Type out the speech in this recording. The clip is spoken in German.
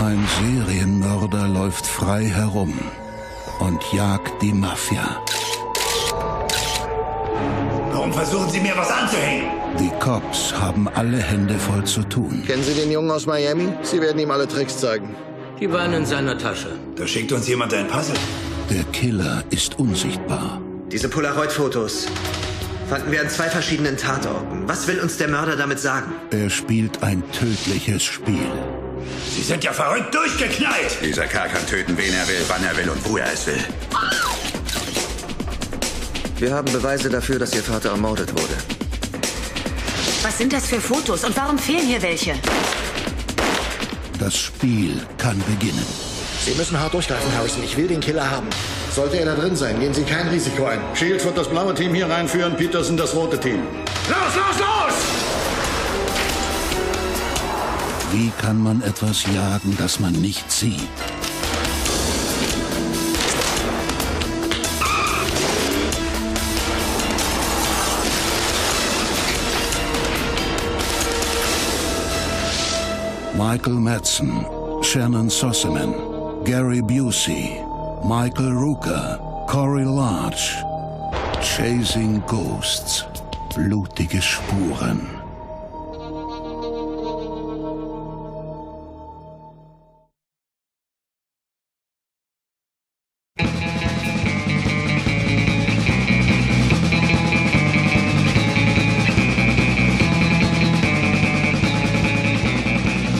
Ein Serienmörder läuft frei herum und jagt die Mafia. Warum versuchen Sie mir was anzuhängen? Die Cops haben alle Hände voll zu tun. Kennen Sie den Jungen aus Miami? Sie werden ihm alle Tricks zeigen. Die waren in seiner Tasche. Da schickt uns jemand ein Puzzle. Der Killer ist unsichtbar. Diese Polaroid-Fotos fanden wir an 2 verschiedenen Tatorten. Was will uns der Mörder damit sagen? Er spielt ein tödliches Spiel. Sie sind ja verrückt durchgeknallt. Dieser Kerl kann töten, wen er will, wann er will und wo er es will. Wir haben Beweise dafür, dass Ihr Vater ermordet wurde. Was sind das für Fotos und warum fehlen hier welche? Das Spiel kann beginnen. Sie müssen hart durchgreifen, Harrison. Ich will den Killer haben. Sollte er da drin sein, gehen Sie kein Risiko ein. Shields wird das blaue Team hier reinführen, Peterson das rote Team. Los, los, los! Wie kann man etwas jagen, das man nicht sieht? Michael Madsen, Shannon Sossamon, Gary Busey, Michael Rooker, Corey Large. Chasing Ghosts. Blutige Spuren.